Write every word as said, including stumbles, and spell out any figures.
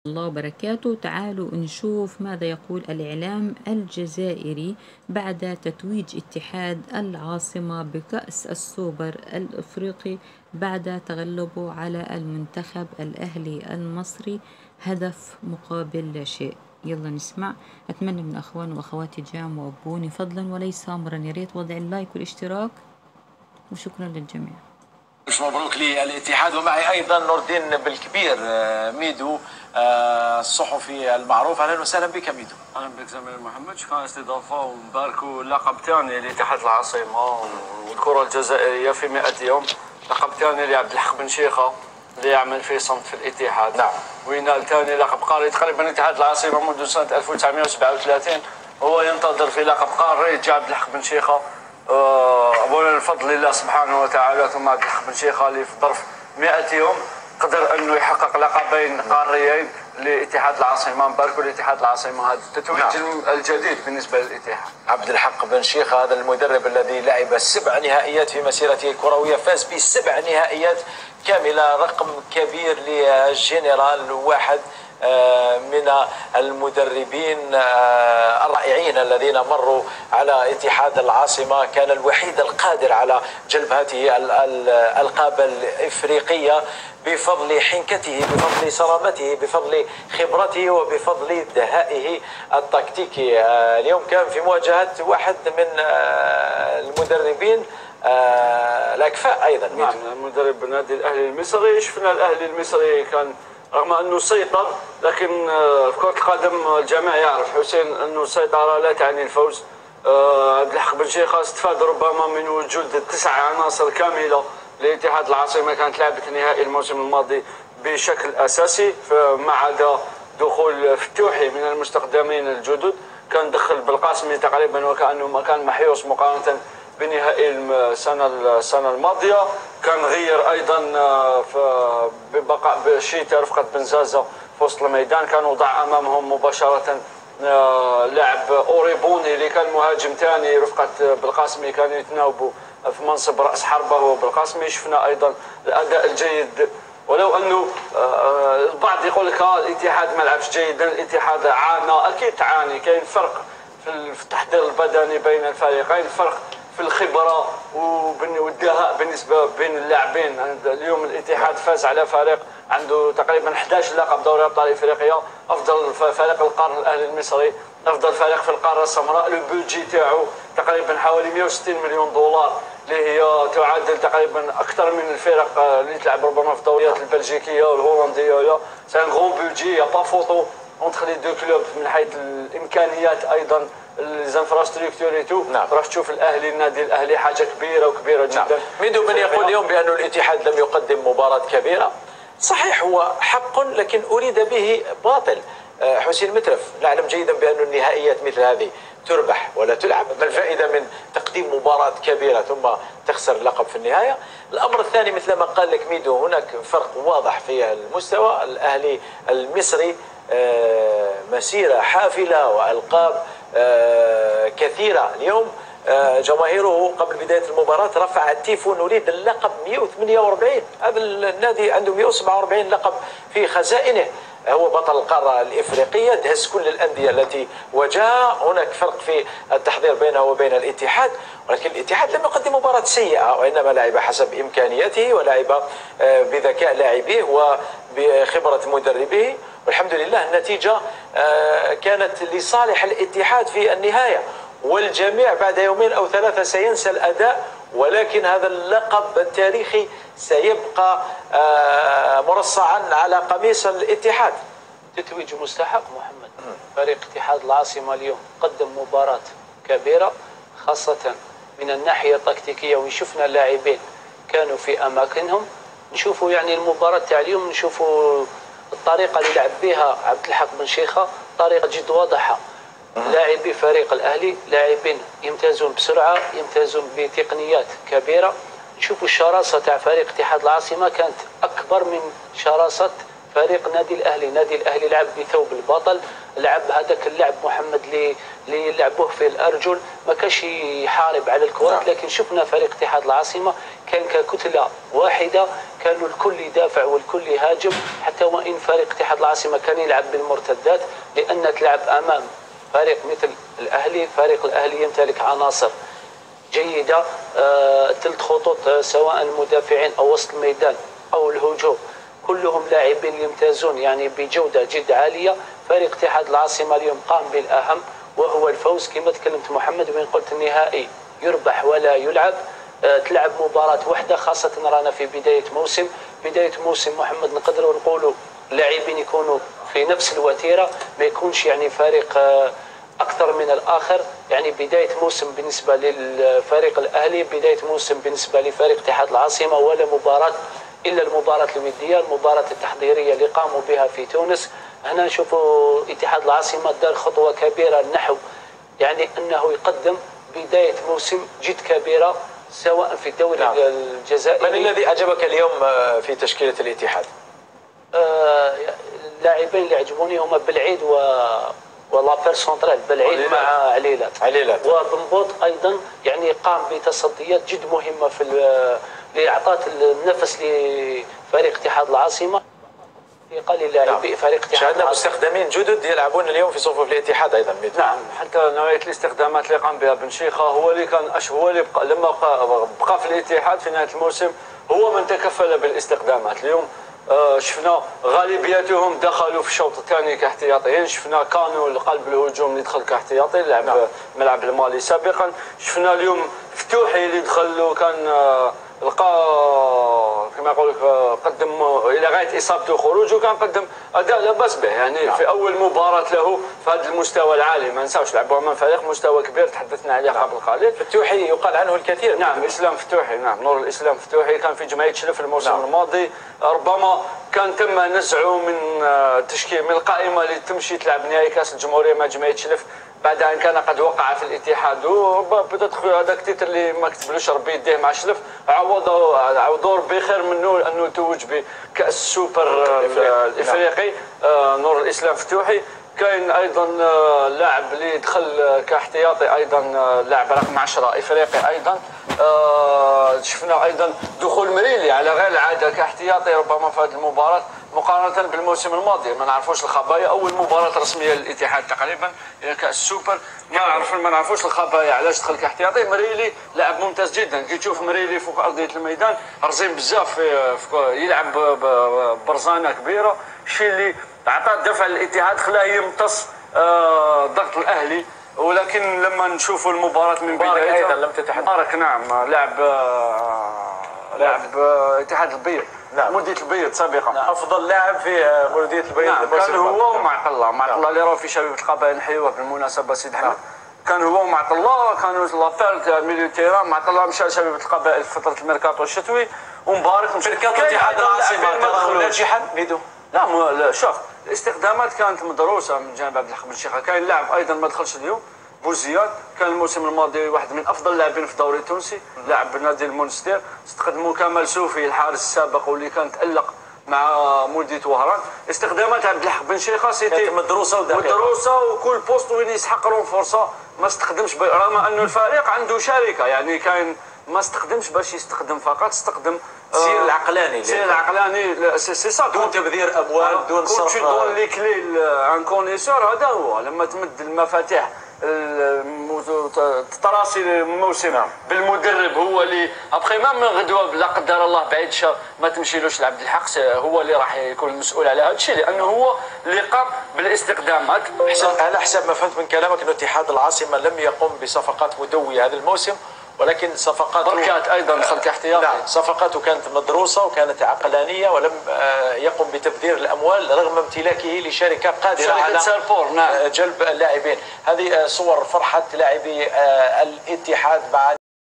الله وبركاته. تعالوا نشوف ماذا يقول الإعلام الجزائري بعد تتويج اتحاد العاصمة بكأس السوبر الإفريقي بعد تغلبه على المنتخب الأهلي المصري هدف مقابل لا شيء. يلا نسمع. أتمنى من أخوان وأخواتي جام وأبوني فضلا وليس أمرا يا ريت وضع اللايك والاشتراك، وشكرا للجميع. مش مبروك للاتحاد، ومعي ايضا نور الدين بالكبير ميدو الصحفي المعروف. اهلا وسهلا بك ميدو. اهلا بك زميل محمد، شكرا على الاستضافه ونباركوا اللقب ثاني لاتحاد العاصمه والكره الجزائريه في مئة يوم، لقب ثاني لعبد الحق بن شيخه اللي يعمل في صمت في الاتحاد. نعم. وينال ثاني لقب قاري تقريبا اتحاد العاصمه منذ سنه ألف وتسعمائة وسبعة وثلاثين، هو ينتظر في لقب قاري جاء عبد الحق بن شيخه. اولا الفضل لله سبحانه وتعالى، ثم عبد الحق بن شيخه اللي في ظرف مئة يوم قدر انه يحقق لقبين قاريين لاتحاد العاصمه. نباركوا لاتحاد العاصمه هذا التتويج نعم. الجديد بالنسبه للاتحاد. عبد الحق بن شيخه هذا المدرب الذي لعب سبع نهائيات في مسيرته الكرويه، فاز بسبع نهائيات كامله، رقم كبير للجنرال، واحد من المدربين الرائعين الذين مروا على اتحاد العاصمة. كان الوحيد القادر على جلب هذه الألقاب الإفريقية بفضل حنكته، بفضل صرامته، بفضل خبرته، وبفضل دهائه التكتيكي. اليوم كان في مواجهة واحد من المدربين الأكفاء أيضا. نعم، مدرب نادي الأهلي المصري. شفنا الأهلي المصري كان رغم انه سيطر، لكن في كرة القدم الجميع يعرف حسين انه السيطرة لا تعني الفوز. عبد الحق بن شيخه استفاد ربما من وجود تسع عناصر كاملة لاتحاد العاصمة، كانت لعبت نهائي الموسم الماضي بشكل اساسي، ما عدا دخول فتوحي من المستخدمين الجدد. كان دخل بالقاسمي تقريبا وكانه ما كان محيوس مقارنة بنهائي السنه السنه الماضيه. كان غير ايضا في ببقاء بشيتا رفقه بن زازا في وسط الميدان، كان وضع امامهم مباشره لاعب اوريبوني اللي كان مهاجم ثاني رفقه بالقاسمي، كانوا يتناوبوا في منصب راس حربه وبالقاسمي. شفنا ايضا الاداء الجيد، ولو انه البعض يقول لك الاتحاد ما لعبش جيدا، الاتحاد عانى، اكيد تعاني. كاين فرق في التحضير البدني بين الفريقين، فرق في الخبره والدهاء بالنسبه بين اللاعبين. اليوم الاتحاد فاز على فريق عنده تقريبا أحد عشر لقب دوري ابطال افريقيا، افضل فريق القرن الاهلي المصري، افضل فريق في القاره السمراء. لو بودجي تاعو تقريبا حوالي مئة وستين مليون دولار، اللي هي تعادل تقريبا اكثر من الفرق اللي تلعب ربما في الدوريات البلجيكيه والهولنديه. سي ان غون بودجي، يا با فوتو اونتر لي دو كلوب من حيث الامكانيات ايضا الانفراستركتور ايتو. نعم. راح تشوف الاهلي، النادي الاهلي حاجه كبيره وكبيره جدا. نعم. ميدو من يقول اليوم بأن الاتحاد لم يقدم مباراة كبيرة، صحيح هو حق لكن أريد به باطل. حسين مترف نعلم جيدا بأن النهائيات مثل هذه تربح ولا تلعب، ما الفائدة من تقديم مباراة كبيرة ثم تخسر اللقب في النهاية؟ الأمر الثاني مثل ما قال لك ميدو، هناك فرق واضح في المستوى. الأهلي المصري مسيرة حافلة وألقاب كثيرة. اليوم جماهيره قبل بداية المباراة رفع التيفو نريد اللقب مئة وثمانية وأربعين. هذا النادي عنده مئة وسبعة وأربعين لقب في خزائنه، هو بطل القارة الإفريقية، دهز كل الأندية التي واجهها. هناك فرق في التحضير بينه وبين الاتحاد، ولكن الاتحاد لم يقدم مباراة سيئة، وإنما لعب حسب إمكانياته ولعب بذكاء لاعبيه وبخبرة مدربيه، والحمد لله النتيجة كانت لصالح الاتحاد في النهاية. والجميع بعد يومين أو ثلاثة سينسى الأداء، ولكن هذا اللقب التاريخي سيبقى مرصعا على قميص الاتحاد. تتويج مستحق محمد. فريق اتحاد العاصمة اليوم قدم مباراة كبيرة، خاصة من الناحية التكتيكية، وشفنا اللاعبين كانوا في أماكنهم. نشوفوا يعني المباراة تاع اليوم، نشوفوا الطريقة اللي لعب بها عبد الحق بن شيخه طريقة جد واضحة. لاعبي فريق الأهلي لاعبين يمتازون بسرعة، يمتازون بتقنيات كبيرة. نشوفوا الشراسة تاع فريق اتحاد العاصمة كانت أكبر من شراسة فريق نادي الاهلي نادي الاهلي لعب بثوب البطل، لعب هذاك اللعب محمد اللي اللي لعبوه في الارجل، ما كانش يحارب على الكرات، لكن شفنا فريق اتحاد العاصمه كان ككتله واحده، كانوا الكل يدافع والكل يهاجم، حتى وان فريق اتحاد العاصمه كان يلعب بالمرتدات، لان تلعب امام فريق مثل الاهلي، فريق الاهلي يمتلك عناصر جيده، آه، ثلاث خطوط، آه، سواء المدافعين او وسط الميدان او الهجوم، كلهم لاعبين يمتازون يعني بجوده جد عاليه. فريق اتحاد العاصمه اليوم قام بالاهم وهو الفوز، كما تكلمت محمد وين قلت النهائي يربح ولا يلعب. أه تلعب مباراه واحده، خاصه رانا في بدايه موسم، بدايه موسم محمد نقدروا نقولوا اللاعبين يكونوا في نفس الوتيره، ما يكونش يعني فريق أه اكثر من الاخر، يعني بدايه موسم بالنسبه للفريق الاهلي، بدايه موسم بالنسبه لفريق اتحاد العاصمه، ولا مباراه الا المباراه الوديه، المباراه التحضيريه اللي قاموا بها في تونس. هنا نشوفوا اتحاد العاصمه دار خطوه كبيره نحو يعني انه يقدم بدايه موسم جد كبيره سواء في الدوري نعم. الجزائري. من الذي اعجبك اليوم في تشكيله الاتحاد؟ آه اللاعبين اللي عجبوني هما بالعيد و ولابير سونترال، بالعيد مع عليلات عليلات وبنبوط ايضا، يعني قام بتصديات جد مهمه في اللي اعطت النفس لفريق اتحاد العاصمه. قليل لاعبي فريق اتحاد شاهدنا مستخدمين جدد يلعبون اليوم في صفوف الاتحاد ايضا. نعم، حتى نوعيه الاستخدامات اللي قام بها بن شيخه هو اللي كان هو اللي بقى لما بقى, بقى في الاتحاد في نهايه الموسم هو من تكفل بالاستخدامات. اليوم آه شفنا غالبيتهم دخلوا في الشوط الثاني كاحتياطيين، شفنا كانوا قلب الهجوم اللي دخل كاحتياطي لعب نعم. ملعب المالي سابقا، شفنا اليوم فتوحي اللي دخل كان آه لقى كما يقول لك قدم الى غايه اصابته وخروجه، كان قدم اداء لا باس به يعني نعم. في اول مباراه له في هذا المستوى العالي، ما نساوش لعبوا امام فريق مستوى كبير تحدثنا عليه نعم. قبل قليل. فتوحي يقال عنه الكثير. نعم، اسلام فتوحي، نعم نور الاسلام فتوحي كان في جمعيه شلف الموسم نعم. الماضي، ربما كان تم نزعه من تشكيل من القائمه اللي تمشي تلعب نهائي كاس الجمهوريه مع جمعيه شلف بعد ان كان قد وقع في الاتحاد، وبدات هذاك التيتر اللي ما كتبلوش ربي يديه مع شلف عوضوا عوضوا بخير منه لانه توج بكاس السوبر الافريقي نور الاسلام فتوحي. كاين ايضا لاعب اللي دخل كاحتياطي ايضا لاعب رقم عشرة افريقي ايضا. شفنا ايضا دخول مريلي على غير العاده كاحتياطي ربما في هذه المباراه مقارنه بالموسم الماضي، ما نعرفوش الخبايا، اول مباراه رسميه للاتحاد تقريبا الى كاس السوبر، ما نعرف ما نعرفوش الخبايا علاش دخل كاحتياطي. مريلي لاعب ممتاز جدا، كي تشوف مريلي فوق ارضيه الميدان رزين بزاف، في يلعب برزانه كبيره، الشيء اللي عطى الدفع للاتحاد خلاه يمتص ضغط الاهلي. ولكن لما نشوفوا المباراه من بدايتها ايضا لم تتحدث مبارك نعم لاعب لاعب اتحاد البيض نعم. مولودية البيض سابقا نعم. افضل لاعب في مولودية البيض نعم. كان هو ومعطله معطله اللي راه في شبيبه القبائل الحلوه بالمناسبه سيد احمد نعم. كان هو ومعطله كانوا لابير ميليو تيران، معطله مشى شبيبه القبائل في فتره الميركاتو الشتوي، ومبارك مشى ميركاتو اتحاد العاصمه تراه ناجحا ميدو. لا لا شوف الاستخدامات كانت مدروسه من جانب عبد الحق بن شيخه. كاين لاعب ايضا ما دخلش اليوم بوزياد، كان الموسم الماضي واحد من افضل اللاعبين في الدوري التونسي، لاعب بنادي المونستير. استخدموا كمال سوفي الحارس السابق واللي كان تالق مع مولودية وهران. استخدامات عبد الحق بن شيخه سيتي مدروسه ودقيقه مدروسه، وكل بوست وين يسحق لهم فرصه ما استخدمش، رغم انه الفريق عنده شركه يعني كاين ما استخدمش باش يستخدم فقط، استخدم السير العقلاني السير العقلاني سي سا دون تبذير اموال دون صرف كنت دون لي كلي ان كونيسور. هذا هو لما تمد المفاتيح تراسي الموسم نعم. بالمدرب هو اللي ابخي ما من غدوه لا قدر الله بعيد شهر ما تمشيلوش لعبد الحق، هو اللي راح يكون المسؤول على هذا الشيء، لانه هو اللي قام بالاستخدامات. على حسب ما فهمت من كلامك انه اتحاد العاصمه لم يقم بصفقات مدويه هذا الموسم، ولكن صفقاته بركات ايضا دخل كاحتياطي. نعم، صفقاته كانت مدروسه وكانت عقلانيه، ولم يقم بتبذير الاموال رغم امتلاكه لشركه قادره على نعم. جلب اللاعبين. هذه صور فرحه لاعبي الاتحاد بعد